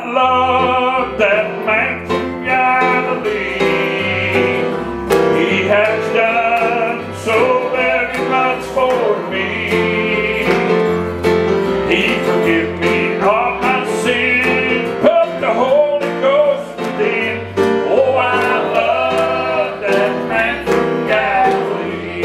I love that man from Galilee. He has done so very much for me. He forgive me of my sin, put the Holy Ghost within. Oh, I love that man from Galilee.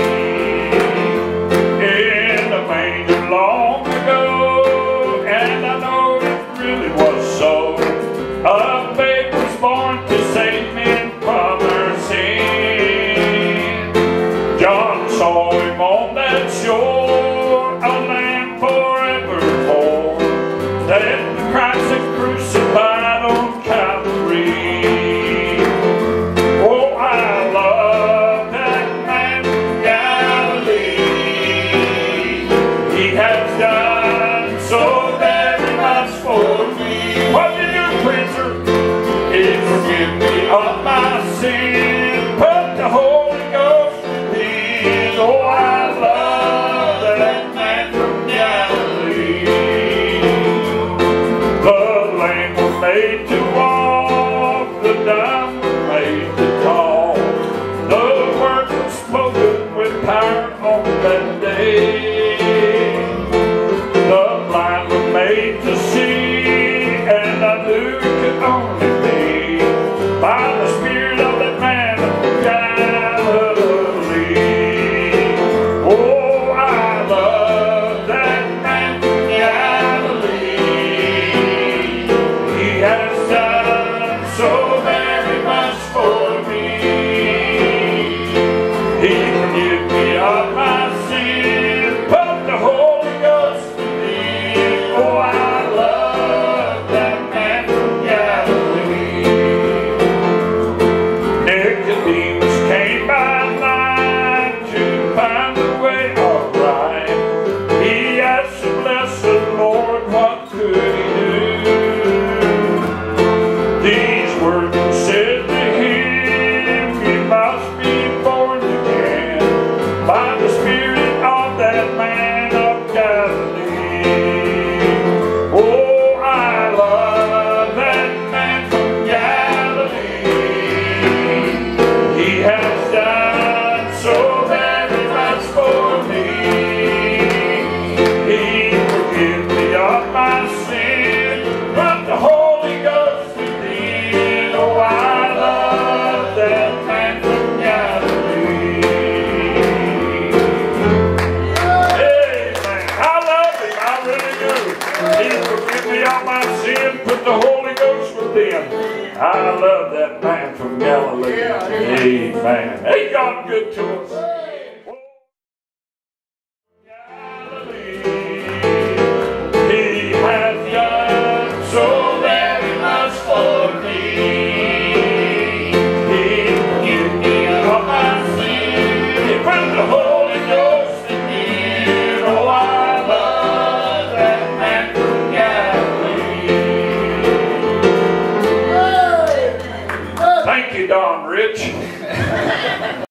In the manger long ago, and I know it really was so, a babe was born to save men from their sin. John saw him on that shore, a lamb forevermore, that Christ had crucified on Calvary. Oh, I love that man from Galilee. He has done so very much for me. What did you, preacher? He forgive me of my sin, put the Holy Ghost within. Oh, I love that man from Galilee. The lame were made to walk, the dumb were made to talk. The word was spoken with power on that day. The blind were made to see, and I knew it could only be by the Spirit of that man of Galilee. Oh, I love that man from Galilee. He has done so very much for me. He forgive me of my sin, put the Holy Ghost within. Oh, I love that man from Galilee. Nicodemus came by night to find the way alright. He asked the blessed Lord, what could he do? These words were said to him, you must be born again by the Spirit of that man of Galilee. Oh, I love that man from Galilee. He has done so very much for me. He forgive me of my sin, put the Holy Ghost within. Oh, I love that man from Galilee. Amen. I love him. I really do. He forgive me of my sin, put the Holy Ghost within. I love that man from Galilee. Amen. He got good to us.